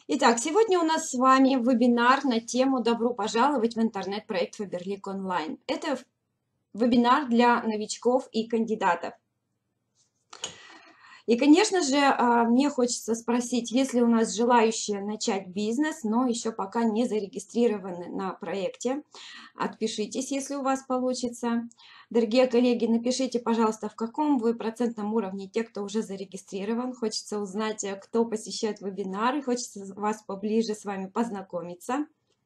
Итак, сегодня у нас с вами вебинар на тему «Добро пожаловать в интернет-проект Faberlic Online». Это вебинар для новичков и кандидатов. И, конечно же, мне хочется спросить, если у нас желающие начать бизнес, но еще пока не зарегистрированы на проекте, отпишитесь, если у вас получится. Дорогие коллеги, напишите, пожалуйста, в каком вы процентном уровне те, кто уже зарегистрирован. Хочется узнать, кто посещает вебинары, хочется вас поближе с вами познакомиться.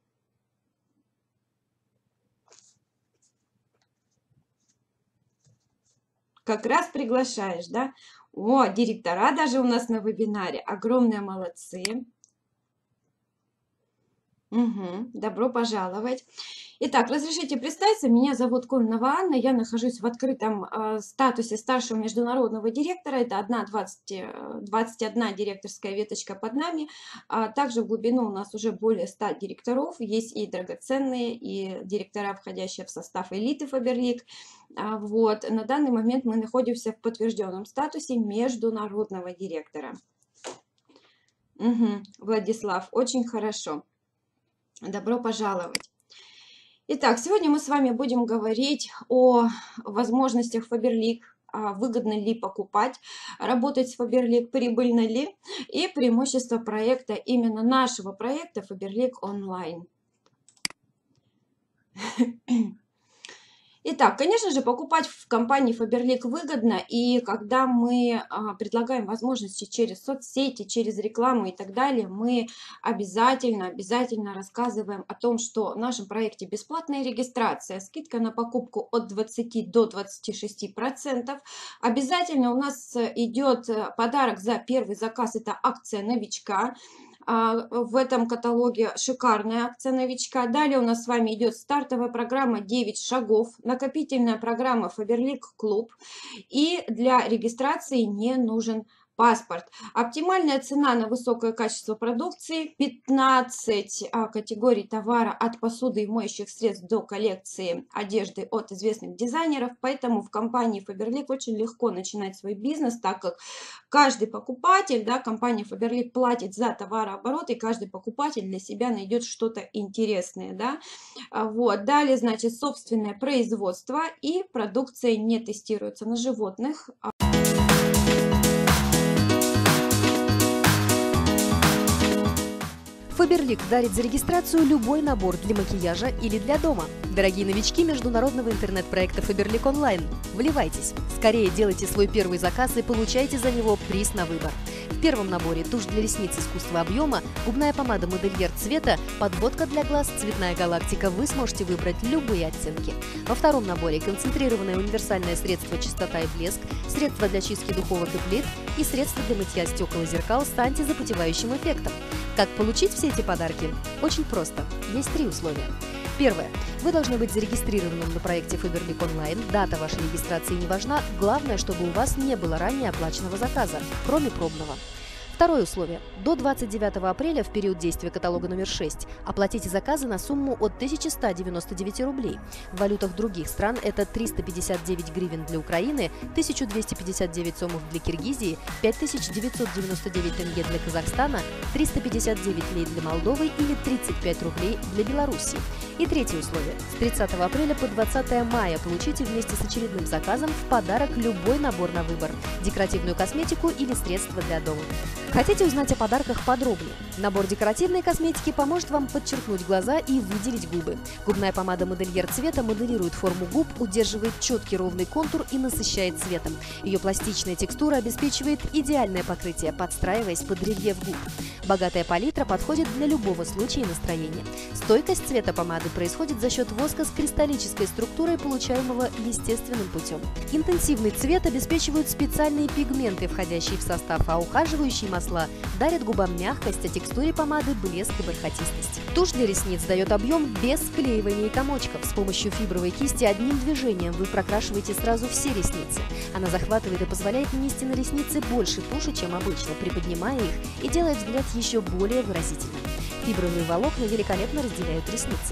Как раз приглашаешь, да? О, директора даже у нас на вебинаре. Огромные молодцы. Добро пожаловать. Итак, разрешите представиться, меня зовут Кононова Анна, я нахожусь в открытом статусе старшего международного директора, это 21 директорская веточка под нами, также в глубину у нас уже более 100 директоров, есть и драгоценные, и директора, входящие в состав элиты Faberlic. Вот. На данный момент мы находимся в подтвержденном статусе международного директора. Владислав, очень хорошо. Добро пожаловать. Итак, сегодня мы с вами будем говорить о возможностях Faberlic, выгодно ли покупать, работать с Faberlic, прибыльно ли, и преимущества проекта, именно нашего проекта Faberlic Online. Итак, конечно же, покупать в компании Faberlic выгодно, и когда мы предлагаем возможности через соцсети, через рекламу и так далее, мы обязательно рассказываем о том, что в нашем проекте бесплатная регистрация, скидка на покупку от 20 до 26%. Обязательно у нас идет подарок за первый заказ, это акция новичка. В этом каталоге шикарная акция новичка. Далее у нас с вами идет стартовая программа 9 шагов, накопительная программа Faberlic Club. И для регистрации не нужен паспорт. Оптимальная цена на высокое качество продукции, 15 категорий товара от посуды и моющих средств до коллекции одежды от известных дизайнеров. Поэтому в компании Faberlic очень легко начинать свой бизнес, так как каждый покупатель, да, компания Faberlic платит за товарооборот, и каждый покупатель для себя найдет что-то интересное. Да? Вот. Далее, значит, собственное производство, и продукция не тестируется на животных. Faberlic дарит за регистрацию любой набор для макияжа или для дома. Дорогие новички международного интернет-проекта Faberlic Online, вливайтесь! Скорее делайте свой первый заказ и получайте за него приз на выбор. В первом наборе тушь для ресниц искусства объема, губная помада модельер цвета, подводка для глаз, цветная галактика, вы сможете выбрать любые оттенки. Во втором наборе концентрированное универсальное средство чистота и блеск, средство для чистки духовок и плит и средство для мытья стекол и зеркал с антизапотевающим эффектом. Как получить все эти подарки? Очень просто. Есть 3 условия. Первое. Вы должны быть зарегистрированным на проекте Faberlic Online. Дата вашей регистрации не важна. Главное, чтобы у вас не было ранее оплаченного заказа, кроме пробного. Второе условие. До 29 апреля, в период действия каталога номер 6, оплатите заказы на сумму от 1199 рублей. В валютах других стран это 359 гривен для Украины, 1259 сомов для Киргизии, 5999 тенге для Казахстана, 359 лей для Молдовы или 35 рублей для Белоруссии. И третье условие. С 30 апреля по 20 мая получите вместе с очередным заказом в подарок любой набор на выбор – декоративную косметику или средства для дома. Хотите узнать о подарках подробнее? Набор декоративной косметики поможет вам подчеркнуть глаза и выделить губы. Губная помада модельер цвета моделирует форму губ, удерживает четкий ровный контур и насыщает цветом. Ее пластичная текстура обеспечивает идеальное покрытие, подстраиваясь под рельеф губ. Богатая палитра подходит для любого случая и настроения. Стойкость цвета помады происходит за счет воска с кристаллической структурой, получаемого естественным путем. Интенсивный цвет обеспечивают специальные пигменты, входящие в состав, а ухаживающие масла дарят губам мягкость, а текстуре помады блеск и бархатистость. Тушь для ресниц дает объем без склеивания и комочков. С помощью фибровой кисти одним движением вы прокрашиваете сразу все ресницы. Она захватывает и позволяет нанести на ресницы больше туши, чем обычно, приподнимая их и делает взгляд еще более выразительным. Фибровые волокна великолепно разделяют ресницы.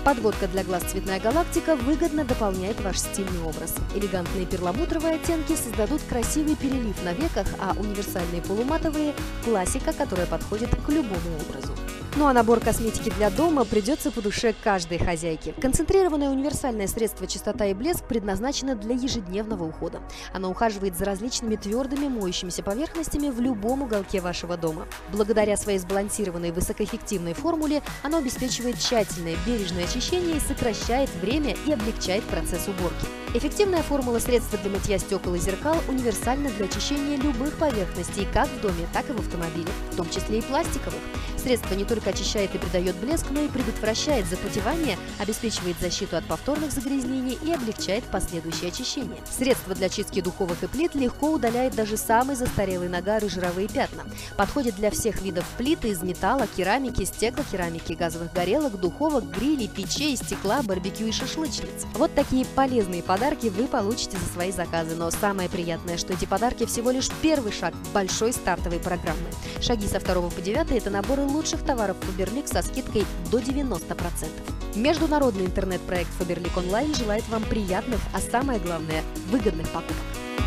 Подводка для глаз «Цветная галактика» выгодно дополняет ваш стильный образ. Элегантные перламутровые оттенки создадут красивый перелив на веках, а универсальные полуматовые – классика, которая подходит к любому образу. Ну а набор косметики для дома придется по душе каждой хозяйке. Концентрированное универсальное средство «Чистота и блеск» предназначено для ежедневного ухода. Оно ухаживает за различными твердыми моющимися поверхностями в любом уголке вашего дома. Благодаря своей сбалансированной высокоэффективной формуле оно обеспечивает тщательное бережное очищение и сокращает время и облегчает процесс уборки. Эффективная формула средства для мытья стекол и зеркал универсальна для очищения любых поверхностей как в доме, так и в автомобиле, в том числе и пластиковых. Средство не только очищает и придает блеск, но и предотвращает запотевание, обеспечивает защиту от повторных загрязнений и облегчает последующее очищение. Средство для чистки духовых и плит легко удаляет даже самый застарелый нагар и жировые пятна. Подходит для всех видов плит из металла, керамики, стеклокерамики, газовых горелок, духовок, грилей, печей, стекла, барбекю и шашлычниц. Вот такие полезные подарки вы получите за свои заказы. Но самое приятное, что эти подарки всего лишь первый шаг большой стартовой программы. Шаги со 2 по 9 – это наборы лучших товаров Faberlic со скидкой до 90%. Международный интернет-проект Faberlic Online желает вам приятных, а самое главное – выгодных покупок.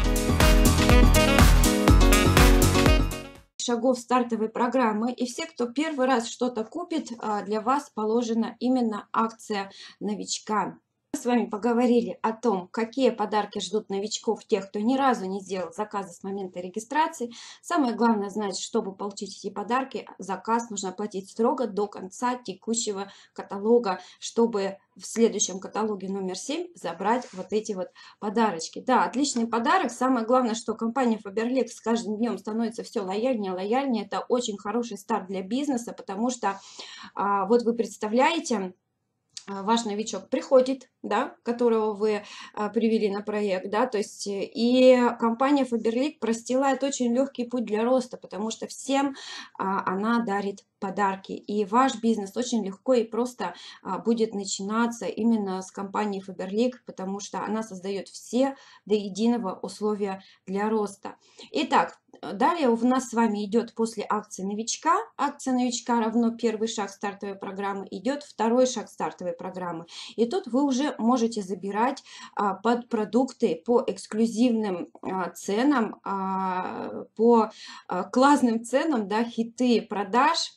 Шагов стартовой программы, и все, кто первый раз что-то купит, для вас положена именно акция новичка. Мы с вами поговорили о том, какие подарки ждут новичков, тех, кто ни разу не сделал заказы с момента регистрации. Самое главное знать, чтобы получить эти подарки, заказ нужно оплатить строго до конца текущего каталога, чтобы в следующем каталоге номер 7 забрать вот эти вот подарочки. Да, отличный подарок. Самое главное, что компания Faberlic с каждым днем становится все лояльнее. Это очень хороший старт для бизнеса, потому что вот вы представляете, ваш новичок приходит, да, которого вы привели на проект, да, то есть и компания Faberlic простилает очень легкий путь для роста, потому что всем она дарит подарки, и ваш бизнес очень легко и просто будет начинаться именно с компании Faberlic, потому что она создает все до единого условия для роста. Итак, далее у нас с вами идет после акции новичка. Акция новичка равно первый шаг стартовой программы, идет второй шаг стартовой программы. И тут вы уже можете забирать под продукты по эксклюзивным ценам, по классным ценам, да, хиты продаж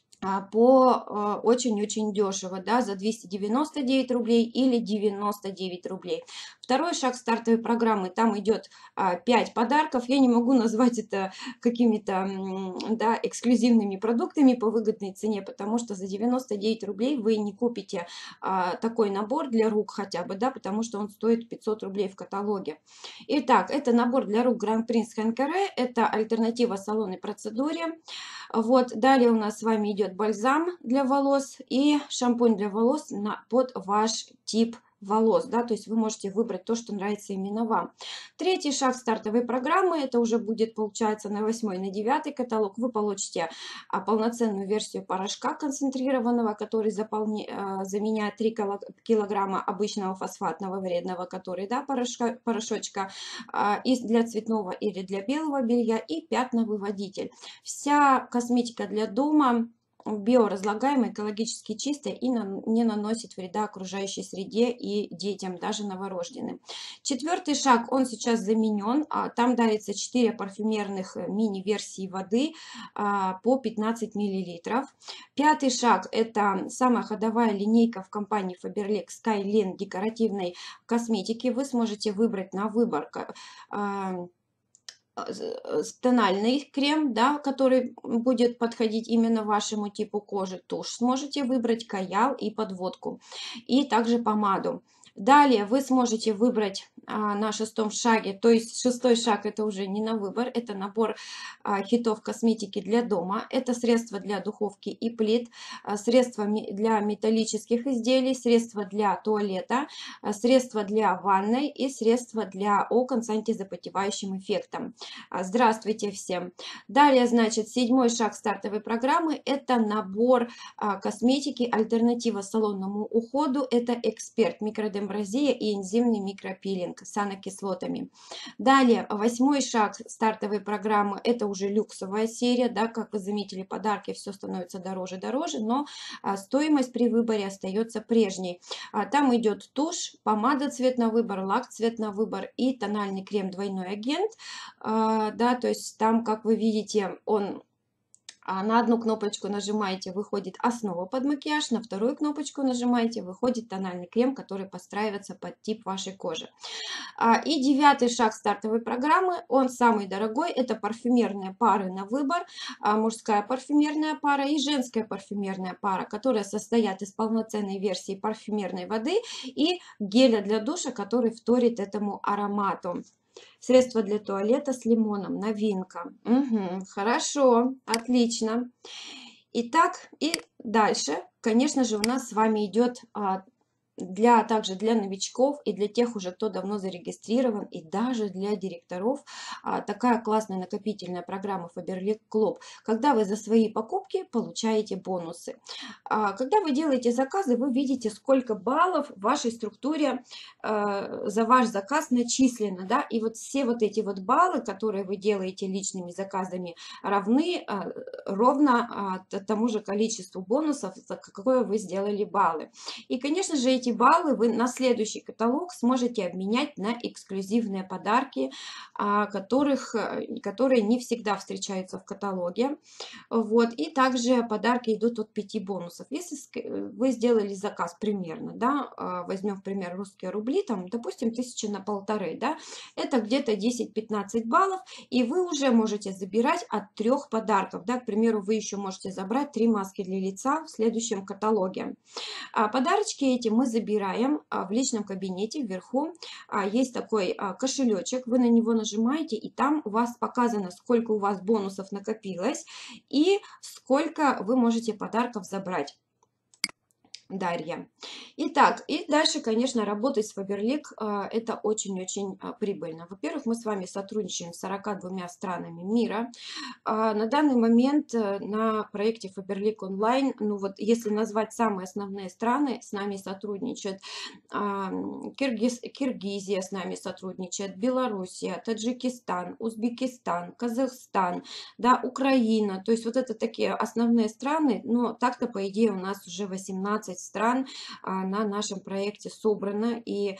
по очень-очень дешево, да, за 299 рублей или 99 рублей. Второй шаг стартовой программы, там идет 5 подарков. Я не могу назвать это какими-то, да, эксклюзивными продуктами по выгодной цене, потому что за 99 рублей вы не купите такой набор для рук хотя бы, да, потому что он стоит 500 рублей в каталоге. Итак, это набор для рук Grand Prince Hand Care, это альтернатива салонной процедуре. Вот, далее у нас с вами идет бальзам для волос и шампунь для волос под ваш тип волос, да, то есть вы можете выбрать то, что нравится именно вам. Третий шаг стартовой программы, это уже будет, получается, на 8-й, на 9-й каталог. Вы получите полноценную версию порошка концентрированного, который заменяет 3 килограмма обычного фосфатного вредного, который, да, порошочка, и для цветного или для белого белья, и пятновыводитель. Вся косметика для дома биоразлагаемая, экологически чистая и не наносит вреда окружающей среде и детям, даже новорожденным. Четвертый шаг, он сейчас заменен. Там дарится 4 парфюмерных мини-версии воды по 15 мл. Пятый шаг, это самая ходовая линейка в компании Faberlic Skyline декоративной косметики. Вы сможете выбрать на выбор тональный крем, да, который будет подходить именно вашему типу кожи, тушь сможете выбрать, каял и подводку, и также помаду. Далее вы сможете выбрать на 6-м шаге, то есть 6-й шаг это уже не на выбор, это набор хитов косметики для дома, это средства для духовки и плит, средства для металлических изделий, средства для туалета, средства для ванной и средства для окон с антизапотевающим эффектом. Здравствуйте всем! Далее, значит, 7-й шаг стартовой программы, это набор косметики, альтернатива салонному уходу, это эксперт микродерматологии амброзия и энзимный микропилинг с анокислотами. Далее, 8-й шаг стартовой программы – это уже люксовая серия, да, как вы заметили, подарки все становится дороже, но стоимость при выборе остается прежней. Там идет тушь, помада цвет на выбор, лак цвет на выбор и тональный крем двойной агент, да, то есть там, как вы видите, он на одну кнопочку нажимаете, выходит основа под макияж, на вторую кнопочку нажимаете, выходит тональный крем, который подстраивается под тип вашей кожи. И 9-й шаг стартовой программы, он самый дорогой, это парфюмерные пары на выбор, мужская парфюмерная пара и женская парфюмерная пара, которые состоят из полноценной версии парфюмерной воды и геля для душа, который вторит этому аромату. Средство для туалета с лимоном, новинка. Угу, хорошо, отлично. Итак, и дальше, конечно же, у нас с вами идет также для новичков и для тех уже, кто давно зарегистрирован, и даже для директоров такая классная накопительная программа Faberlic Club, когда вы за свои покупки получаете бонусы. Когда вы делаете заказы, вы видите, сколько баллов в вашей структуре за ваш заказ начислено, да, и вот все вот эти вот баллы, которые вы делаете личными заказами, равны ровно тому же количеству бонусов, за какое вы сделали баллы. И, конечно же, эти баллы вы на следующий каталог сможете обменять на эксклюзивные подарки, которые не всегда встречаются в каталоге. Вот. И также подарки идут от 5 бонусов. Если вы сделали заказ примерно, да, возьмем в пример русские рубли, там, допустим, 1000 на 1500, да, это где-то 10-15 баллов, и вы уже можете забирать от 3 подарков. Да, к примеру, вы еще можете забрать 3 маски для лица в следующем каталоге. Подарочки эти мы забираем в личном кабинете вверху. Есть такой кошелечек, вы на него нажимаете, и там у вас показано, сколько у вас бонусов накопилось и сколько вы можете подарков забрать. Дарья. Итак, и дальше, конечно, работать с Faberlic это очень-очень прибыльно. Во-первых, мы с вами сотрудничаем с 42 странами мира. На данный момент на проекте Faberlic Online, ну вот если назвать самые основные страны, с нами сотрудничают Киргизия, с нами сотрудничает, Белоруссия, Таджикистан, Узбекистан, Казахстан, да, Украина. То есть вот это такие основные страны, но так-то по идее у нас уже 18 стран на нашем проекте собрано, и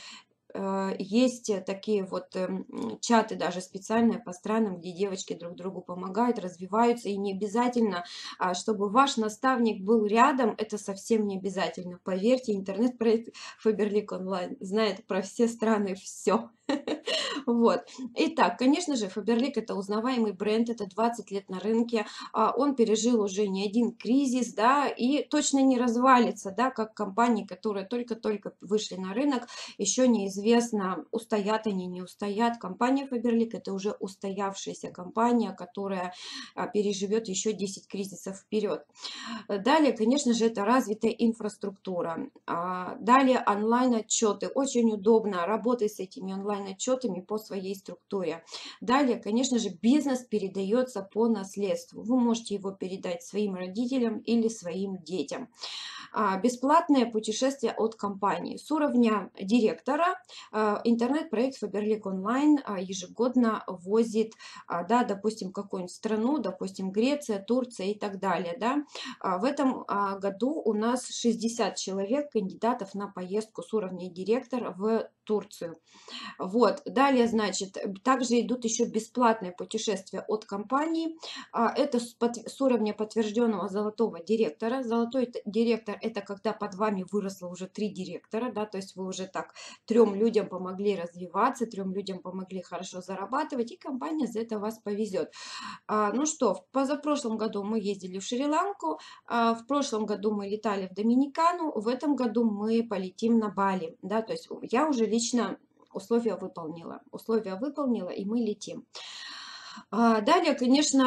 есть такие вот чаты даже специальные по странам, где девочки друг другу помогают, развиваются, и не обязательно, чтобы ваш наставник был рядом, это совсем не обязательно, поверьте, интернет-проект Faberlic Online знает про все страны все. Вот. Итак, конечно же, Faberlic это узнаваемый бренд, это 20 лет на рынке, он пережил уже не один кризис, да, и точно не развалится, да, как компании, которые только-только вышли на рынок, еще неизвестно, устоят они, не устоят. Компания Faberlic это уже устоявшаяся компания, которая переживет еще 10 кризисов вперед. Далее, конечно же, это развитая инфраструктура. Далее онлайн-отчеты. Очень удобно работать с этими онлайн-отчетами по своей структуре. Далее, конечно же, бизнес передается по наследству. Вы можете его передать своим родителям или своим детям. Бесплатное путешествие от компании. С уровня директора интернет-проект Faberlic Online ежегодно возит, да, допустим, какую-нибудь страну, допустим, Греция, Турция и так далее. Да. В этом году у нас 60 человек, кандидатов на поездку с уровня директора в Турцию. Вот. Далее, значит, также идут еще бесплатные путешествия от компании. Это с уровня подтвержденного золотого директора. Золотой директор – это когда под вами выросло уже 3 директора, да, то есть вы уже так 3 людям помогли развиваться, 3 людям помогли хорошо зарабатывать, и компания за это вас повезет. Ну что, в позапрошлом году мы ездили в Шри-Ланку, в прошлом году мы летали в Доминикану, в этом году мы полетим на Бали, да, то есть я уже лично условия выполнила, и мы летим. Далее, конечно,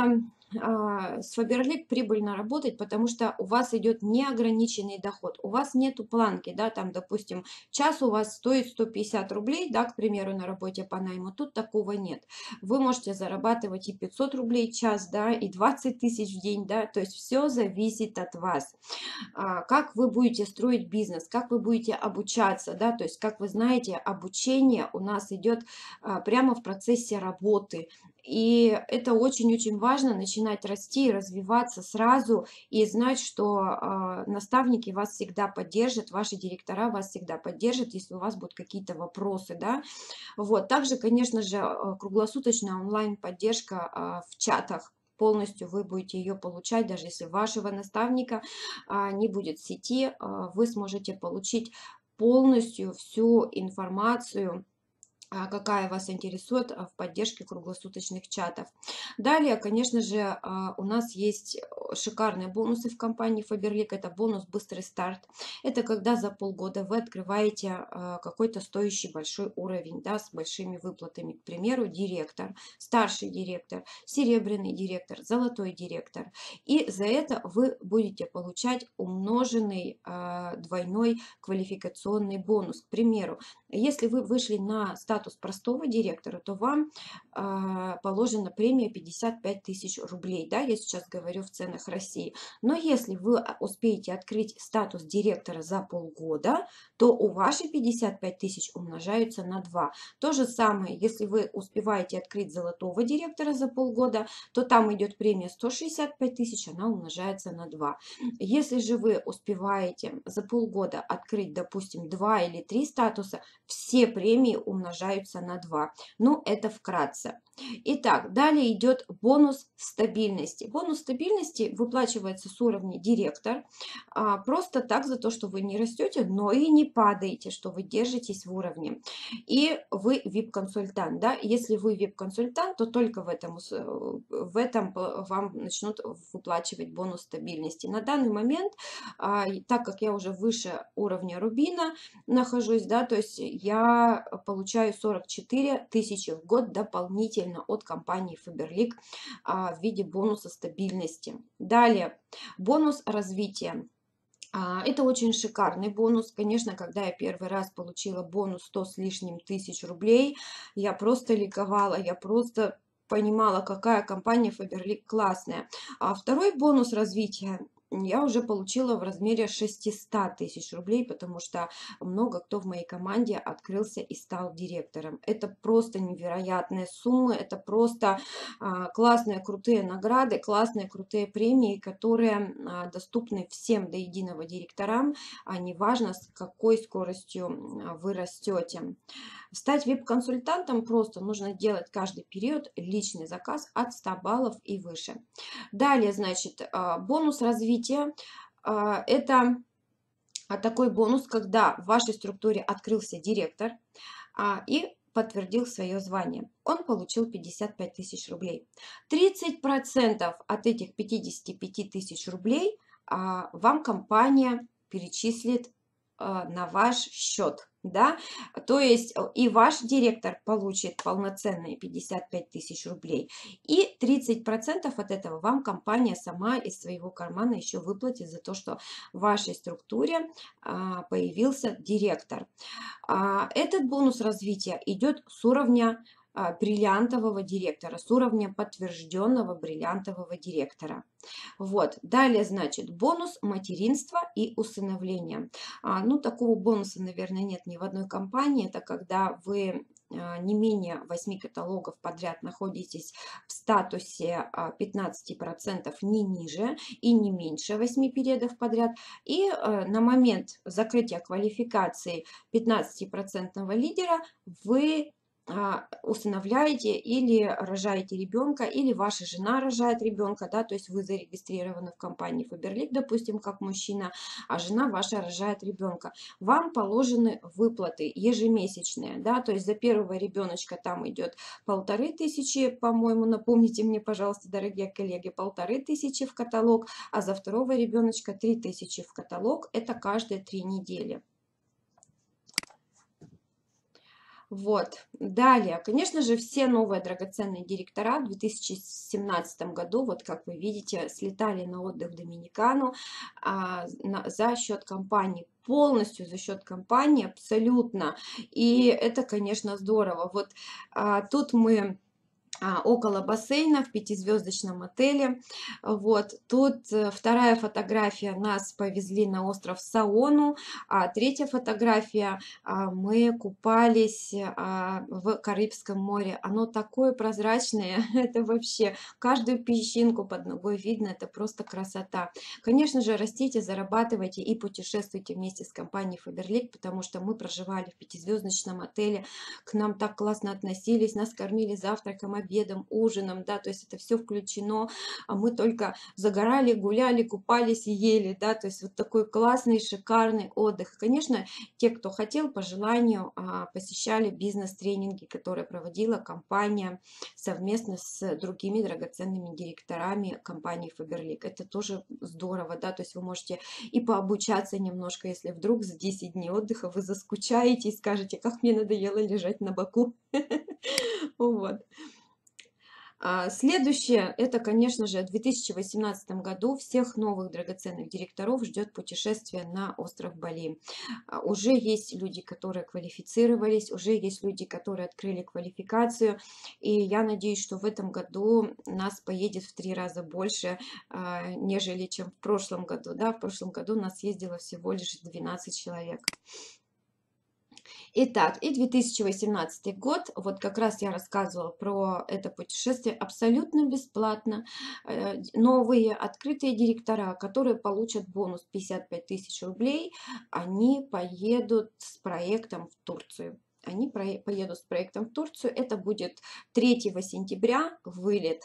с Faberlic прибыльно работать, потому что у вас идет неограниченный доход. У вас нету планки, да, там, допустим, час у вас стоит 150 рублей, да, к примеру, на работе по найму. Тут такого нет. Вы можете зарабатывать и 500 рублей в час, да, и 20 тысяч в день, да, то есть все зависит от вас. Как вы будете строить бизнес, как вы будете обучаться, да, то есть, как вы знаете, обучение у нас идет прямо в процессе работы. И это очень-очень важно, начинать расти и развиваться сразу, и знать, что наставники вас всегда поддержат, ваши директора вас всегда поддержат, если у вас будут какие-то вопросы, да. Вот. Также, конечно же, круглосуточная онлайн-поддержка в чатах. Полностью вы будете ее получать, даже если вашего наставника не будет в сети, вы сможете получить полностью всю информацию, какая вас интересует в поддержке круглосуточных чатов. Далее, конечно же, у нас есть шикарные бонусы в компании Faberlic. Это бонус «Быстрый старт». Это когда за полгода вы открываете какой-то стоящий большой уровень, да, с большими выплатами. К примеру, директор, старший директор, серебряный директор, золотой директор. И за это вы будете получать умноженный двойной квалификационный бонус. К примеру, если вы вышли на статус простого директора, то вам положена премия 55 тысяч рублей. Да, я сейчас говорю в ценах России. Но если вы успеете открыть статус директора за полгода, то у ваши 55 тысяч умножаются на 2. То же самое, если вы успеваете открыть золотого директора за полгода, то там идет премия 165 тысяч, она умножается на 2. Если же вы успеваете за полгода открыть, допустим, 2 или 3 статуса, все премии умножаются на 2. Ну, это вкратце. Итак, далее идет бонус стабильности. Бонус стабильности выплачивается с уровня директор. Просто так, за то, что вы не растете, но и не падаете, что вы держитесь в уровне. И вы VIP-консультант. Да? Если вы VIP-консультант, то только в этом вам начнут выплачивать бонус стабильности. На данный момент, так как я уже выше уровня Рубина нахожусь, да, то есть я получаю 44 тысячи в год дополнительно от компании Faberlic в виде бонуса стабильности. Далее, бонус развития. Это очень шикарный бонус. Конечно, когда я первый раз получила бонус 100 с лишним тысяч рублей, я просто ликовала, я просто понимала, какая компания Faberlic классная. А второй бонус развития я уже получила в размере 600 тысяч рублей, потому что много кто в моей команде открылся и стал директором. Это просто невероятные суммы, это просто классные, крутые награды, классные, крутые премии, которые доступны всем до единого директорам, а неважно, с какой скоростью вы растете. Стать VIP-консультантом просто нужно делать каждый период личный заказ от 100 баллов и выше. Далее, значит, бонус развития. Это такой бонус, когда в вашей структуре открылся директор и подтвердил свое звание. Он получил 55 тысяч рублей. 30% от этих 55 тысяч рублей вам компания перечислит на ваш счет. Да? То есть и ваш директор получит полноценные 55 тысяч рублей, и 30% от этого вам компания сама из своего кармана еще выплатит за то, что в вашей структуре появился директор. Этот бонус развития идет с уровня бриллиантового директора, с уровня подтвержденного бриллиантового директора. Вот. Далее, значит, бонус материнства и усыновления. Ну, такого бонуса, наверное, нет ни в одной компании. Это когда вы не менее 8 каталогов подряд находитесь в статусе 15%, не ниже и не меньше 8 периодов подряд. И на момент закрытия квалификации 15% лидера вы усыновляете или рожаете ребенка, или ваша жена рожает ребенка, да, то есть вы зарегистрированы в компании Faberlic, допустим, как мужчина, а жена ваша рожает ребенка. Вам положены выплаты ежемесячные, да, то есть за первого ребеночка там идет 1500, по-моему, напомните мне, пожалуйста, дорогие коллеги, 1500 в каталог, а за второго ребеночка 3000 в каталог, это каждые 3 недели. Вот. Далее, конечно же, все новые драгоценные директора в 2017 году, вот как вы видите, слетали на отдых в Доминикану за счет компании, полностью за счет компании, абсолютно. И это, конечно, здорово. Вот тут мы около бассейна в пятизвездочном отеле. Вот тут вторая фотография, нас повезли на остров Саону, а третья фотография, мы купались в Карибском море. Оно такое прозрачное, это вообще каждую песчинку под ногой видно, это просто красота. Конечно же, растите, зарабатывайте и путешествуйте вместе с компанией Faberlic, потому что мы проживали в пятизвездочном отеле, к нам так классно относились, нас кормили завтраком, обедом, ужином, да, то есть это все включено, а мы только загорали, гуляли, купались и ели, да, то есть вот такой классный, шикарный отдых. И, конечно, те, кто хотел, по желанию посещали бизнес-тренинги, которые проводила компания совместно с другими драгоценными директорами компании Faberlic. Это тоже здорово, да, то есть вы можете и пообучаться немножко, если вдруг за 10 дней отдыха вы заскучаете и скажете, как мне надоело лежать на боку. Вот. Следующее, это, конечно же, в 2018 году всех новых драгоценных директоров ждет путешествие на остров Бали. Уже есть люди, которые квалифицировались, уже есть люди, которые открыли квалификацию, и я надеюсь, что в этом году нас поедет в 3 раза больше, нежели чем в прошлом году. Да, в прошлом году нас ездило всего лишь 12 человек. Итак, и 2018 год, вот как раз я рассказывала про это путешествие абсолютно бесплатно. Новые открытые директора, которые получат бонус 55 тысяч рублей, они поедут с проектом в Турцию. Они поедут с проектом в Турцию, это будет 3 сентября вылет.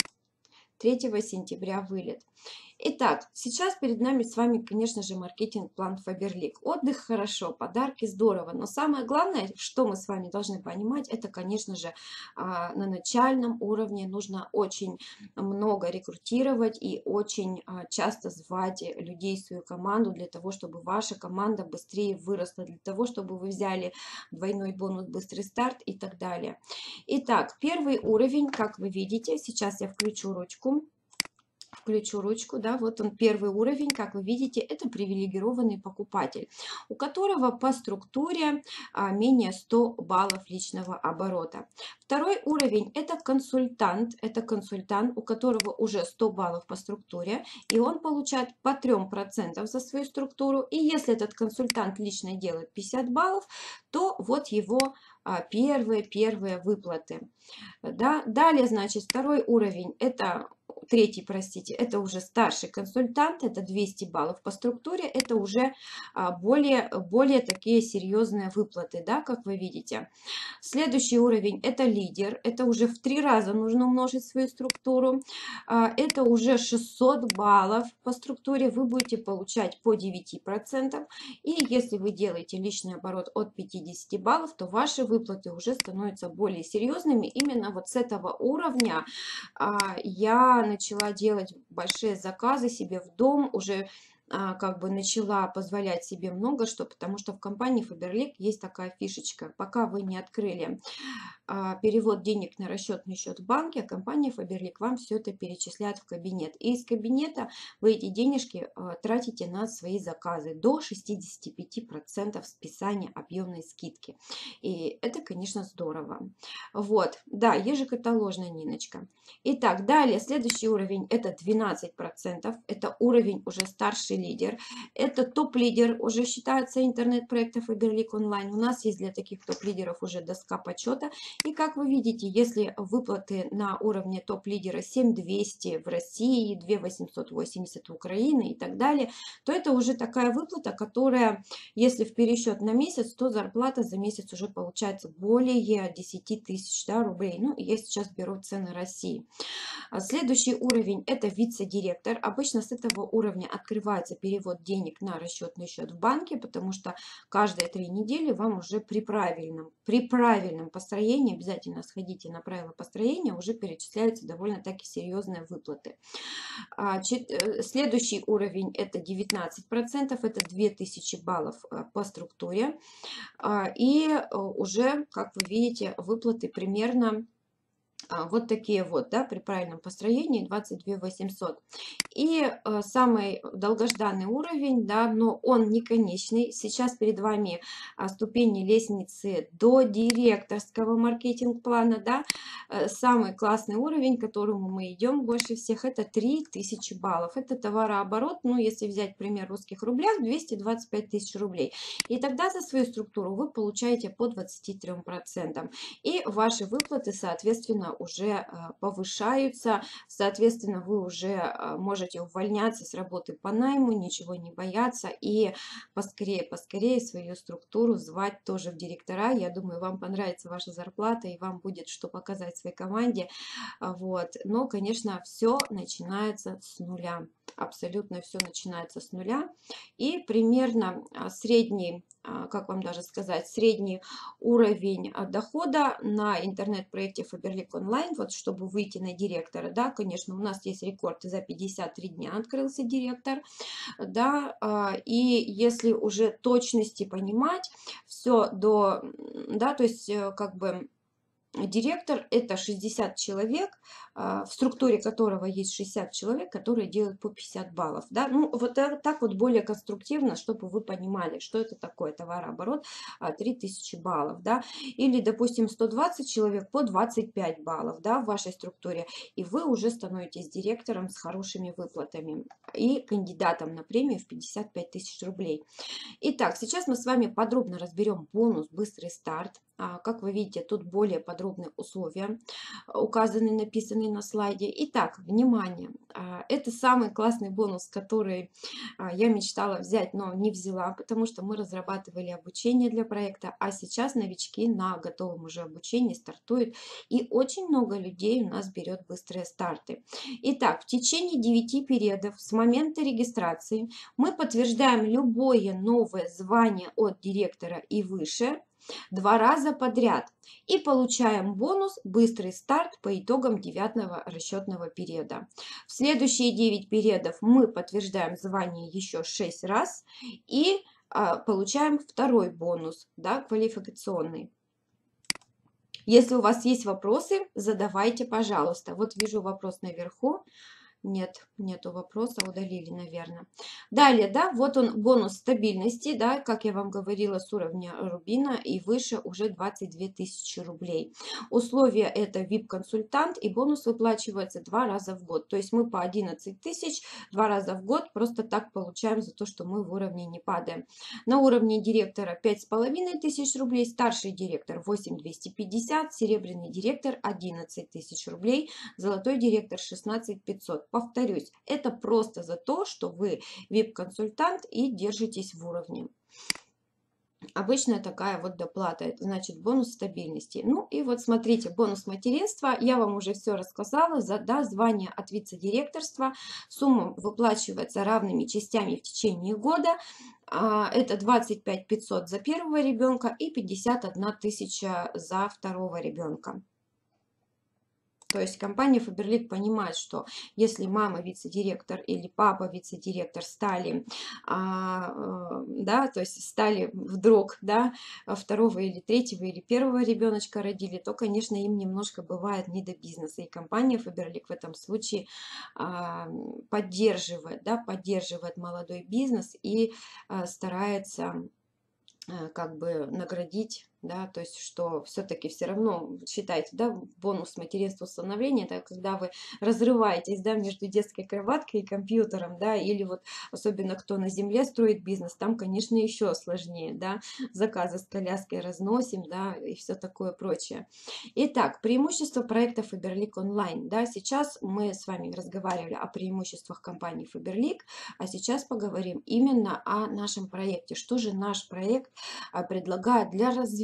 3 сентября вылет. Итак, сейчас перед нами с вами, конечно же, маркетинг-план Faberlic. Отдых хорошо, подарки здорово, но самое главное, что мы с вами должны понимать, это, конечно же, на начальном уровне нужно очень много рекрутировать и очень часто звать людей в свою команду для того, чтобы ваша команда быстрее выросла, для того, чтобы вы взяли двойной бонус «Быстрый старт» и так далее. Итак, первый уровень, как вы видите, сейчас я включу ручку, да, вот он первый уровень, как вы видите, это привилегированный покупатель, у которого по структуре менее 100 баллов личного оборота. Второй уровень это консультант, у которого уже 100 баллов по структуре, и он получает по 3% за свою структуру, и если этот консультант лично делает 50 баллов, то вот его первые выплаты. Да? Далее, значит, второй уровень, это третий, простите, это уже старший консультант, это 200 баллов по структуре, это уже более такие серьезные выплаты, да, как вы видите. Следующий уровень это лидер, это уже в 3 раза нужно умножить свою структуру, это уже 600 баллов по структуре, вы будете получать по 9%, и если вы делаете личный оборот от 50 баллов, то ваши выплаты уже становятся более серьезными. Именно вот с этого уровня я начала делать большие заказы себе в дом, уже как бы начала позволять себе много что, потому что в компании Faberlic есть такая фишечка. Пока вы не открыли перевод денег на расчетный счет в банке, компания Faberlic вам все это перечисляет в кабинет. И из кабинета вы эти денежки тратите на свои заказы до 65% списания объемной скидки. И это, конечно, здорово. Вот, да, ежекаталожная Ниночка. Итак, далее следующий уровень это 12%. Это уровень уже старший лидер. Это топ-лидер, уже считается интернет-проекта Faberlic Online. У нас есть для таких топ-лидеров уже доска почета. И как вы видите, если выплаты на уровне топ-лидера 7200 в России, 2880 в Украине и так далее, то это уже такая выплата, которая, если в пересчет на месяц, то зарплата за месяц уже получается более 10 тысяч рублей. Ну, я сейчас беру цены России. Следующий уровень это вице-директор. Обычно с этого уровня открывают совершается перевод денег на расчетный счет в банке, потому что каждые 3 недели вам уже при правильном построении, обязательно сходите на правила построения, уже перечисляются довольно-таки серьезные выплаты. Следующий уровень это 19%, это 2000 баллов по структуре. И уже, как вы видите, выплаты примерно вот такие вот, да, при правильном построении 22 800. И самый долгожданный уровень, да, но он не конечный. Сейчас перед вами ступени лестницы до директорского маркетинг-плана, да. Самый классный уровень, к которому мы идем больше всех, это 3000 баллов. Это товарооборот, ну, если взять пример в русских рублях, 225 тысяч рублей. И тогда за свою структуру вы получаете по 23%. И ваши выплаты, соответственно, уже повышаются, соответственно, вы уже можете увольняться с работы по найму, ничего не бояться и поскорее свою структуру звать тоже в директора. Я думаю, вам понравится ваша зарплата и вам будет что показать своей команде. Вот. Но, конечно, все начинается с нуля. Абсолютно все начинается с нуля. И примерно средний, как вам даже сказать, средний уровень дохода на интернет-проекте Faberlic Online, вот чтобы выйти на директора, да, конечно, у нас есть рекорд, за 53 дня открылся директор, да, и если уже точности понимать, все до, да, то есть как бы директор это 60 человек, в структуре которого есть 60 человек, которые делают по 50 баллов. Да? Ну, вот так вот более конструктивно, чтобы вы понимали, что это такое товарооборот 3000 баллов. Да? Или, допустим, 120 человек по 25 баллов, да, в вашей структуре. И вы уже становитесь директором с хорошими выплатами и кандидатом на премию в 55 тысяч рублей. Итак, сейчас мы с вами подробно разберем бонус «Быстрый старт». Как вы видите, тут более подробные условия указаны, написаны на слайде. Итак, внимание, это самый классный бонус, который я мечтала взять, но не взяла, потому что мы разрабатывали обучение для проекта, а сейчас новички на готовом уже обучении стартуют, и очень много людей у нас берет быстрые старты. Итак, в течение 9 периодов с момента регистрации мы подтверждаем любое новое звание от директора и выше 2 раза подряд и получаем бонус «Быстрый старт» по итогам 9-го расчетного периода. В следующие 9 периодов мы подтверждаем звание еще 6 раз и получаем второй бонус, да, квалификационный. Если у вас есть вопросы, задавайте, пожалуйста. Вот вижу вопрос наверху. Нет, нету вопроса, удалили, наверное. Далее, да, вот он бонус стабильности, да, как я вам говорила, с уровня рубина и выше уже 22 тысячи рублей. Условия это VIP-консультант и бонус выплачивается 2 раза в год. То есть мы по 11 тысяч 2 раза в год просто так получаем за то, что мы в уровне не падаем. На уровне директора 5,5 тысяч рублей, старший директор 8250, серебряный директор 11 тысяч рублей, золотой директор 16 500. Повторюсь, это просто за то, что вы VIP-консультант и держитесь в уровне. Обычная такая вот доплата, это значит бонус стабильности. Ну и вот смотрите, бонус материнства, я вам уже все рассказала, да, звание от вице-директорства, сумма выплачивается равными частями в течение года, это 25 500 за первого ребенка и 51 тысяча за второго ребенка. То есть компания Faberlic понимает, что если мама вице-директор или папа вице-директор стали, да, то есть стали вдруг, да, второго или третьего или первого ребеночка родили, то, конечно, им немножко бывает не до бизнеса. И компания Faberlic в этом случае поддерживает, да, поддерживает молодой бизнес и старается как бы наградить, да, то есть что все-таки все равно, считайте, да, бонус материнства усыновления, это когда вы разрываетесь, да, между детской кроваткой и компьютером, да, или вот особенно кто на земле строит бизнес, там, конечно, еще сложнее, да, заказы с коляской разносим, да, и все такое прочее. Итак, преимущества проекта Faberlic Online, да, сейчас мы с вами разговаривали о преимуществах компании Faberlic, а сейчас поговорим именно о нашем проекте, что же наш проект предлагает для развития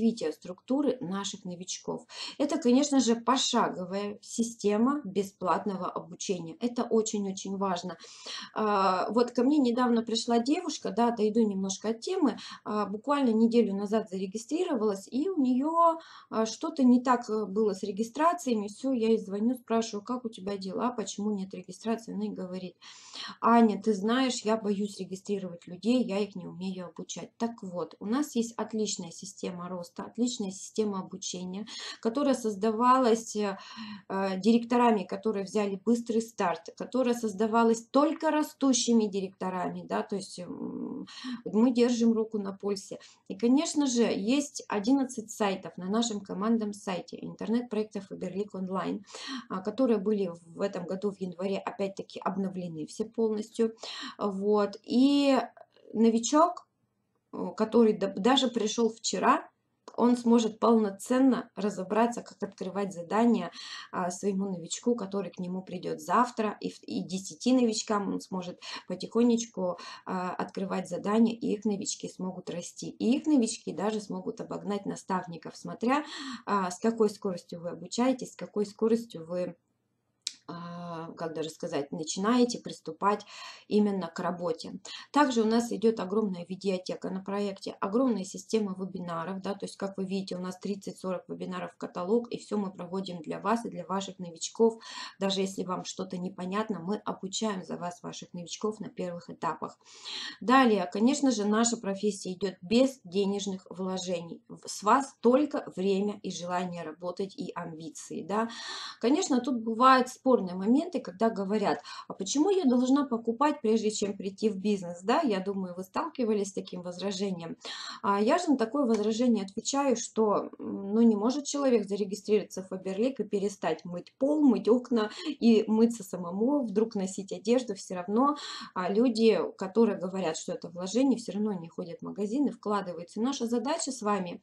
развития структуры наших новичков. Это, конечно же, пошаговая система бесплатного обучения. Это очень-очень важно. Вот ко мне недавно пришла девушка, да, отойду немножко от темы, буквально неделю назад зарегистрировалась, и у нее что-то не так было с регистрациями, все, я ей звоню, спрашиваю, как у тебя дела, почему нет регистрации, она и говорит: Аня, ты знаешь, я боюсь регистрировать людей, я их не умею обучать. Так вот, у нас есть отличная система роста, отличная система обучения, которая создавалась директорами, которые взяли быстрый старт, которая создавалась только растущими директорами, да, то есть мы держим руку на пульсе. И, конечно же, есть 11 сайтов на нашем командном сайте интернет-проектов Faberlic Online, которые были в этом году в январе опять-таки обновлены все полностью. Вот. И новичок, который даже пришел вчера, он сможет полноценно разобраться, как открывать задания своему новичку, который к нему придет завтра, и 10 новичкам он сможет потихонечку открывать задания, и их новички смогут расти. И их новички даже смогут обогнать наставников, смотря с какой скоростью вы обучаетесь, с какой скоростью вы, как даже сказать, начинаете приступать именно к работе. Также у нас идет огромная видеотека на проекте, огромная система вебинаров, да, то есть, как вы видите, у нас 30-40 вебинаров в каталог, и все мы проводим для вас и для ваших новичков. Даже если вам что-то непонятно, мы обучаем за вас ваших новичков на первых этапах. Далее, конечно же, наша профессия идет без денежных вложений. С вас только время и желание работать, и амбиции, да. Конечно, тут бывают спорные моменты, когда говорят: а почему я должна покупать, прежде чем прийти в бизнес, да? Я думаю, вы сталкивались с таким возражением. Я же на такое возражение отвечаю, что ну, не может человек зарегистрироваться в Faberlic и перестать мыть пол, мыть окна и мыться самому, вдруг носить одежду. Все равно люди, которые говорят, что это вложение, все равно не ходят в магазины, вкладываются. Наша задача с вами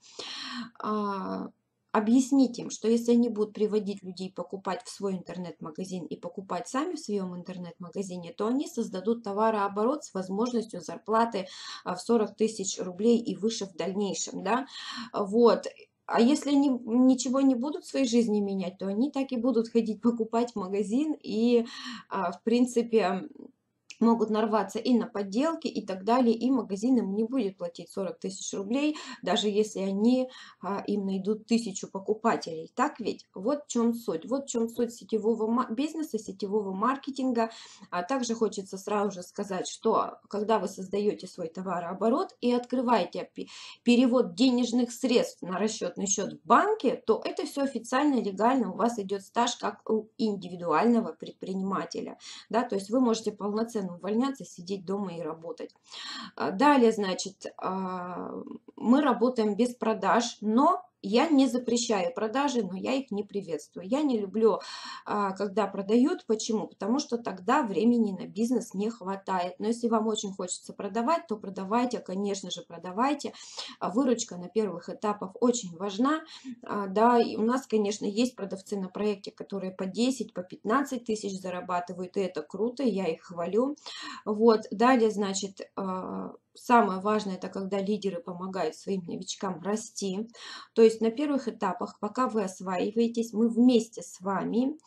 объяснить им, что если они будут приводить людей покупать в свой интернет-магазин и покупать сами в своем интернет-магазине, то они создадут товарооборот с возможностью зарплаты в 40 тысяч рублей и выше в дальнейшем, да, вот. А если они ничего не будут в своей жизни менять, то они так и будут ходить покупать в магазин и, в принципе, могут нарваться и на подделки и так далее, и магазин им не будет платить 40 тысяч рублей, даже если они им найдут 1000 покупателей. Так ведь? Вот в чем суть. Вот в чем суть сетевого бизнеса, сетевого маркетинга. А также хочется сразу же сказать, что когда вы создаете свой товарооборот и открываете перевод денежных средств на расчетный счет в банке, то это все официально, легально, у вас идет стаж как у индивидуального предпринимателя. Да? То есть вы можете полноценно увольняться, сидеть дома и работать. Далее, значит, мы работаем без продаж, но я не запрещаю продажи, но я их не приветствую. Я не люблю, когда продают. Почему? Потому что тогда времени на бизнес не хватает. Но если вам очень хочется продавать, то продавайте, конечно же, продавайте. Выручка на первых этапах очень важна. Да, и у нас, конечно, есть продавцы на проекте, которые по 10, по 15 тысяч зарабатывают, и это круто, я их хвалю. Вот, далее, значит, самое важное, это когда лидеры помогают своим новичкам расти. То есть на первых этапах, пока вы осваиваетесь, мы вместе с вами.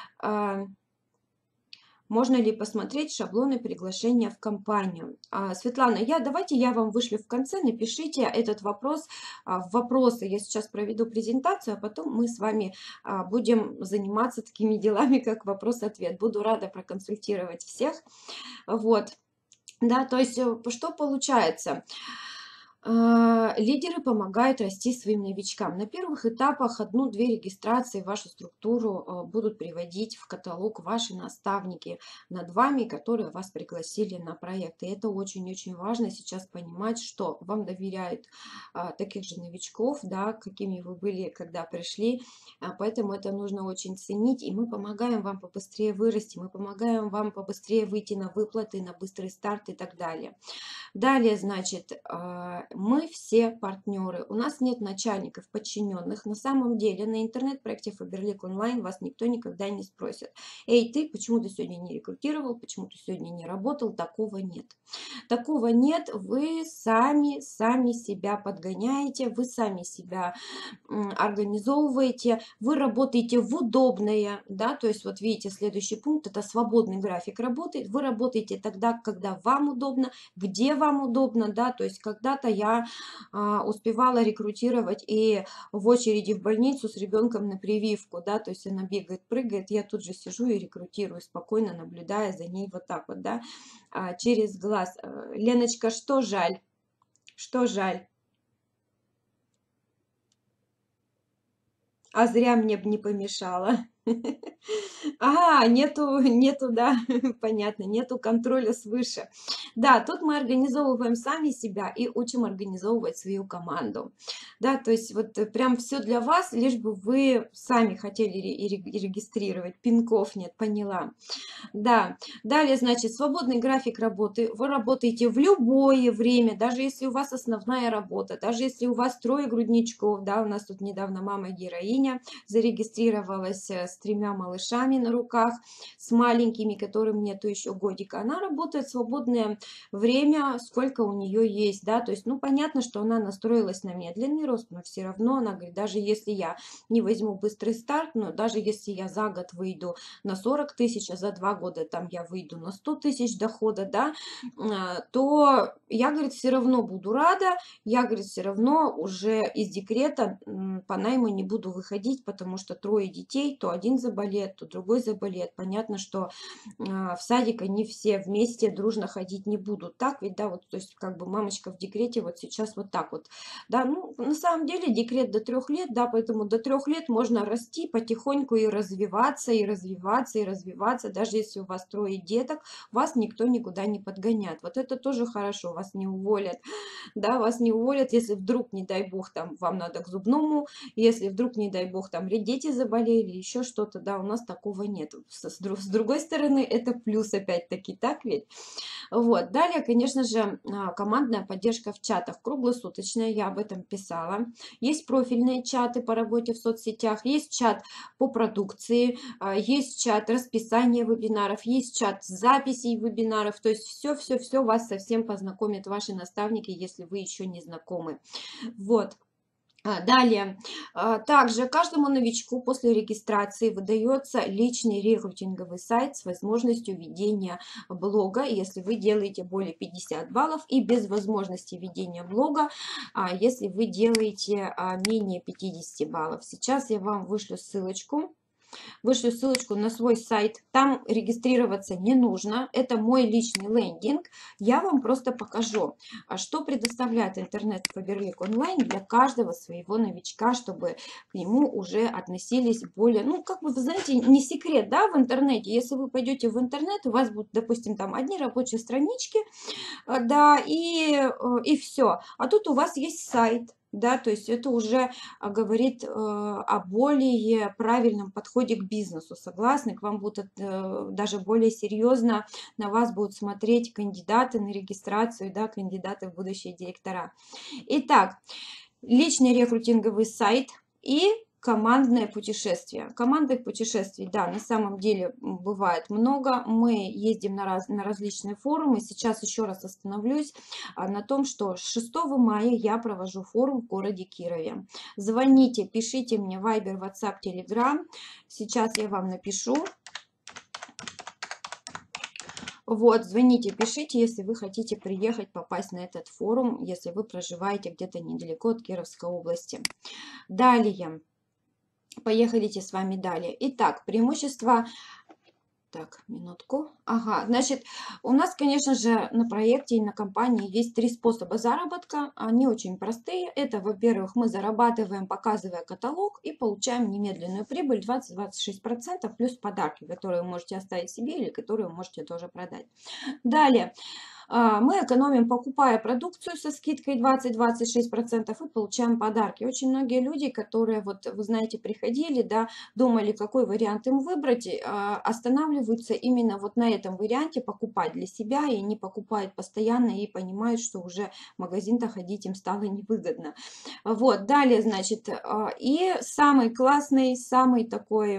Можно ли посмотреть шаблоны приглашения в компанию? Светлана, давайте я вам вышлю в конце, напишите этот вопрос в вопросы. Я сейчас проведу презентацию, а потом мы с вами будем заниматься такими делами, как вопрос-ответ. Буду рада проконсультировать всех. Вот. Да, то есть что получается? Лидеры помогают расти своим новичкам. На первых этапах 1-2 регистрации в вашу структуру будут приводить в каталог ваши наставники над вами, которые вас пригласили на проект. И это очень-очень важно сейчас понимать, что вам доверяют таких же новичков, да, какими вы были, когда пришли. Поэтому это нужно очень ценить. И мы помогаем вам побыстрее вырасти, мы помогаем вам побыстрее выйти на выплаты, на быстрый старт и так далее. Далее, значит, мы все партнеры, у нас нет начальников, подчиненных. На самом деле на интернет-проекте Faberlic Online вас никто никогда не спросит: эй, ты почему ты сегодня не рекрутировал, почему ты сегодня не работал? Такого нет. Такого нет, вы сами себя подгоняете, вы сами себя организовываете, вы работаете в удобное, да, то есть вот видите, следующий пункт — это свободный график работы. Вы работаете тогда, когда вам удобно, где вам удобно, да, то есть когда-то я успевала рекрутировать и в очереди в больницу с ребенком на прививку, да, то есть она бегает, прыгает, я тут же сижу и рекрутирую, спокойно наблюдая за ней вот так вот, да, через глаз. Леночка, что жаль? Что жаль? А зря мне б не помешало. Нету, да, понятно, нету контроля свыше. Да, тут мы организовываем сами себя и учим организовывать свою команду. Да, то есть вот прям все для вас, лишь бы вы сами хотели регистрировать. Пинков нет, поняла. Да, далее, значит, свободный график работы. Вы работаете в любое время, даже если у вас основная работа, даже если у вас 3 грудничков, да, у нас тут недавно мама-героиня зарегистрировалась с 3 малышами на руках, с маленькими, которым нету еще годика. Она работает в свободное время, сколько у нее есть, да, то есть, ну, понятно, что она настроилась на медленный рост, но все равно она говорит, даже если я не возьму быстрый старт, но даже если я за год выйду на 40 тысяч, а за 2 года там я выйду на 100 тысяч дохода, да, то я, говорит, все равно буду рада, я, говорит, все равно уже из декрета по найму не буду выходить, потому что 3 детей, то один заболеет, то другой заболеет. Понятно, что в садик они все вместе дружно ходить не будут. Так ведь, да, вот, то есть как бы мамочка в декрете вот сейчас вот так вот, да, ну, на самом деле декрет до 3 лет, да, поэтому до 3 лет можно расти потихоньку и развиваться, и развиваться, и развиваться, даже если у вас 3 деток, вас никто никуда не подгонят. Вот это тоже хорошо, вас не уволят, да, вас не уволят, если вдруг, не дай бог, там, вам надо к зубному, если вдруг, не дай бог, там, дети заболели, еще что-то, да, у нас такого нет. С другой стороны, это плюс, опять-таки, так ведь? Вот, далее, конечно же, командная поддержка в чатах, круглосуточная, я об этом писала. Есть профильные чаты по работе в соцсетях, есть чат по продукции, есть чат расписания вебинаров, есть чат записей вебинаров, то есть все вас совсем познакомят ваши наставники, если вы еще не знакомы. Вот. Далее, также каждому новичку после регистрации выдается личный рекрутинговый сайт с возможностью ведения блога, если вы делаете более 50 баллов, и без возможности ведения блога, если вы делаете менее 50 баллов. Сейчас я вам вышлю ссылочку на свой сайт. Там регистрироваться не нужно. Это мой личный лендинг. Я вам просто покажу, что предоставляет интернет Faberlic Online для каждого своего новичка, чтобы к нему уже относились более, ну, как бы, вы знаете, не секрет, да, в интернете. Если вы пойдете в интернет, у вас будут, допустим, там одни рабочие странички, да, и все. А тут у вас есть сайт. Да, то есть это уже говорит о более правильном подходе к бизнесу. Согласны? К вам будут даже более серьезно на вас будут смотреть кандидаты на регистрацию, да, кандидаты в будущие директора. Итак, личный рекрутинговый сайт и командное путешествие. Командных путешествий, да, на самом деле бывает много. Мы ездим на различные форумы. Сейчас еще раз остановлюсь на том, что 6 мая я провожу форум в городе Кирове. Звоните, пишите мне Viber, WhatsApp, Telegram. Сейчас я вам напишу. Вот, звоните, пишите, если вы хотите приехать, попасть на этот форум, если вы проживаете где-то недалеко от Кировской области. Далее. Поехали с вами далее. Итак, преимущество. Так, минутку. Ага, значит, у нас, конечно же, на проекте и на компании есть 3 способа заработка. Они очень простые. Это, во-первых, мы зарабатываем, показывая каталог, и получаем немедленную прибыль 20-26% плюс подарки, которые вы можете оставить себе или которые вы можете тоже продать. Далее. Мы экономим, покупая продукцию со скидкой 20-26% и получаем подарки. Очень многие люди, которые, вот вы знаете, приходили, да, думали, какой вариант им выбрать, останавливаются именно вот на этом варианте покупать для себя и не покупают постоянно и понимают, что уже в магазин-то ходить им стало невыгодно. Вот, далее, значит, и самый классный, самый такой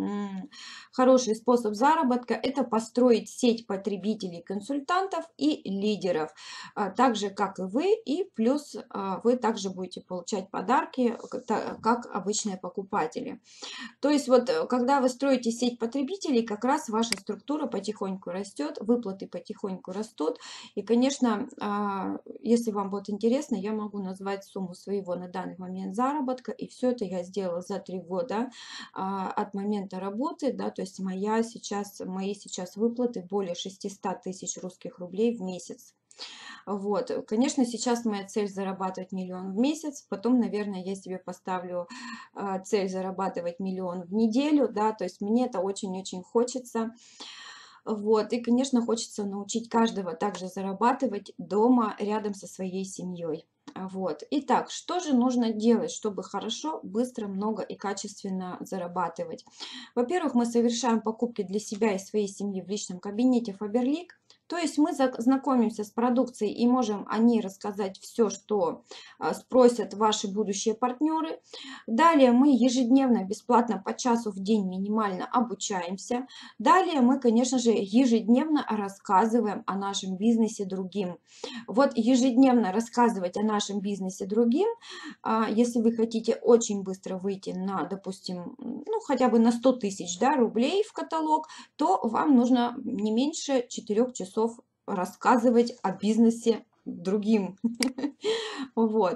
хороший способ заработка – это построить сеть потребителей, консультантов и лидеров, так же, как и вы, и плюс вы также будете получать подарки, как обычные покупатели. То есть вот когда вы строите сеть потребителей, как раз ваша структура потихоньку растет, выплаты потихоньку растут. И, конечно, если вам будет интересно, я могу назвать сумму своего на данный момент заработка. И все это я сделала за 3 года от момента работы. Да, то есть мои сейчас выплаты более 600 тысяч русских рублей в месяц. Вот, конечно, сейчас моя цель зарабатывать 1 000 000 в месяц, потом, наверное, я себе поставлю цель зарабатывать 1 000 000 в неделю, да, то есть мне это очень-очень хочется. Вот, и, конечно, хочется научить каждого также зарабатывать дома, рядом со своей семьей. Вот. Итак, что же нужно делать, чтобы хорошо, быстро, много и качественно зарабатывать? Во-первых, мы совершаем покупки для себя и своей семьи в личном кабинете Faberlic. То есть мы знакомимся с продукцией и можем о ней рассказать все, что спросят ваши будущие партнеры. Далее мы ежедневно, бесплатно по часу в день минимально обучаемся. Далее мы, конечно же, ежедневно рассказываем о нашем бизнесе другим. Вот ежедневно рассказывать о нашем бизнесе другим, если вы хотите очень быстро выйти на, допустим, ну, хотя бы на 100 тысяч, да, рублей в каталог, то вам нужно не меньше 4 часов рассказывать о бизнесе другим. Вот.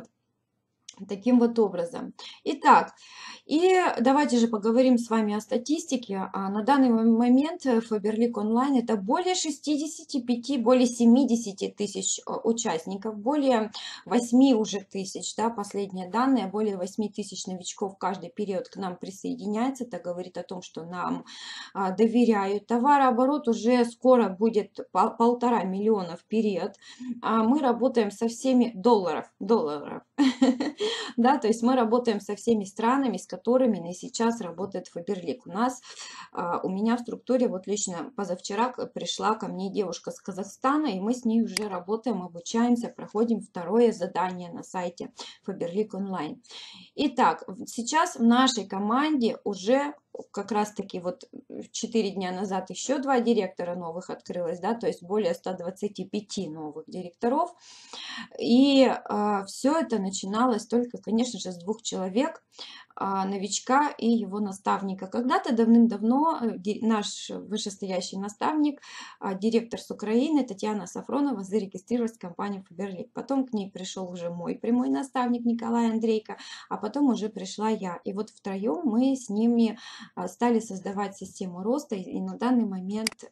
Таким вот образом. Итак, и давайте же поговорим с вами о статистике. На данный момент Faberlic Online это более 65, более 70 тысяч участников, более 8 уже тысяч, да, последние данные, более 8 тысяч новичков каждый период к нам присоединяется. Это говорит о том, что нам доверяют. Товарооборот уже скоро будет 1,5 миллиона в период. Мы работаем со всеми долларов. Да, то есть мы работаем со всеми странами, с которыми на сейчас работает Faberlic. У меня в структуре, вот лично позавчера пришла ко мне девушка с Казахстана, и мы с ней уже работаем, обучаемся, проходим второе задание на сайте Faberlic Online. Итак, сейчас в нашей команде уже как раз таки вот 4 дня назад еще 2 директора новых открылось, да, то есть более 125 новых директоров. И все это начиналось только, конечно же, с 2 человек, новичка и его наставника. Когда-то давным-давно наш вышестоящий наставник, директор с Украины Татьяна Сафронова, зарегистрировалась в компании Faberlic. Потом к ней пришел уже мой прямой наставник Николай Андрейко, а потом уже пришла я. И вот втроем мы с ними стали создавать систему роста, и на данный момент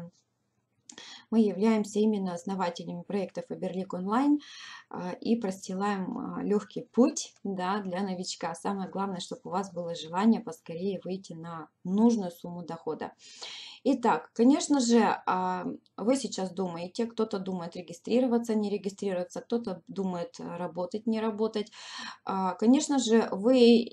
мы являемся именно основателями проекта Faberlic Online и простилаем легкий путь, да, для новичка. Самое главное, чтобы у вас было желание поскорее выйти на нужную сумму дохода. Итак, конечно же, вы сейчас думаете, кто-то думает регистрироваться, не регистрироваться, кто-то думает работать, не работать. Конечно же, вы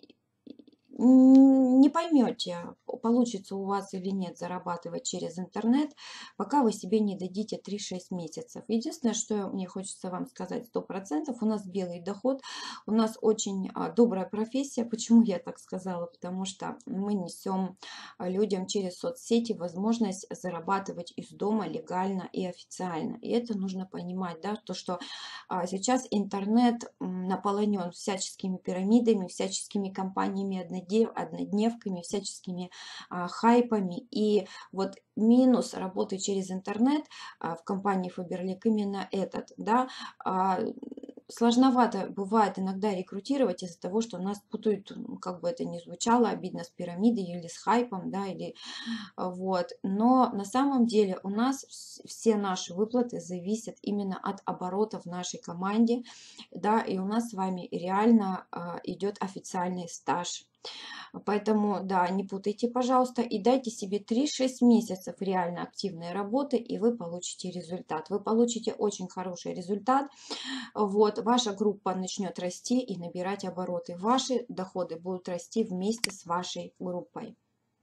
не поймете, получится у вас или нет зарабатывать через интернет, пока вы себе не дадите 3-6 месяцев. Единственное, что мне хочется вам сказать 100%, у нас белый доход, у нас очень добрая профессия. Почему я так сказала? Потому что мы несем людям через соцсети возможность зарабатывать из дома легально и официально. И это нужно понимать, да, то, что сейчас интернет наполнен всяческими пирамидами, всяческими компаниями однодневками, всяческими хайпами. И вот минус работы через интернет в компании Faberlic именно этот, да, сложновато бывает иногда рекрутировать из-за того, что нас путают, как бы это ни звучало, обидно, с пирамидой или с хайпом, да, или вот. Но на самом деле у нас все наши выплаты зависят именно от оборотов в нашей команде, да, и у нас с вами реально идет официальный стаж. Поэтому, да, не путайте, пожалуйста, и дайте себе 3-6 месяцев реально активной работы, и вы получите результат. Вы получите очень хороший результат. Вот, ваша группа начнет расти и набирать обороты. Ваши доходы будут расти вместе с вашей группой.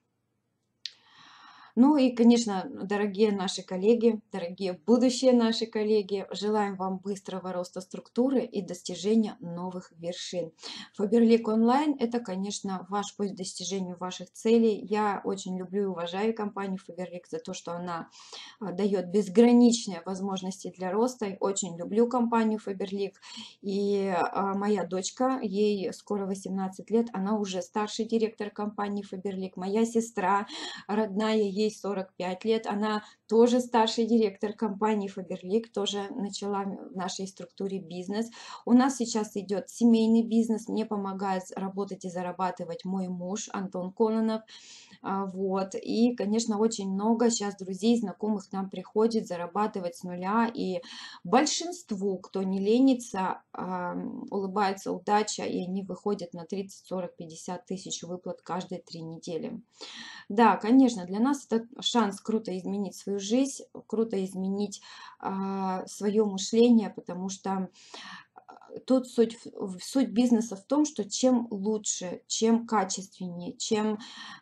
Ну и, конечно, дорогие наши коллеги, дорогие будущие наши коллеги, желаем вам быстрого роста структуры и достижения новых вершин. Faberlic Online – это, конечно, ваш путь к достижению ваших целей. Я очень люблю и уважаю компанию Faberlic за то, что она дает безграничные возможности для роста. И очень люблю компанию Faberlic. И моя дочка, ей скоро 18 лет, она уже старший директор компании Faberlic. Моя сестра родная, ей 45 лет, она тоже старший директор компании Faberlic, тоже начала в нашей структуре бизнес. У нас сейчас идет семейный бизнес, мне помогает работать и зарабатывать мой муж Антон Кононов. Вот. И, конечно, очень много сейчас друзей, знакомых к нам приходит зарабатывать с нуля. И большинству, кто не ленится, улыбается удача, и они выходят на 30, 40, 50 тысяч выплат каждые 3 недели. Да, конечно, для нас это шанс круто изменить свою жизнь, круто изменить свое мышление, потому что тут суть бизнеса в том, что чем лучше, чем качественнее, чем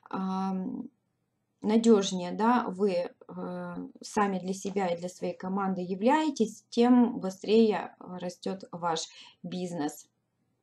надежнее, да, вы сами для себя и для своей команды являетесь, тем быстрее растет ваш бизнес.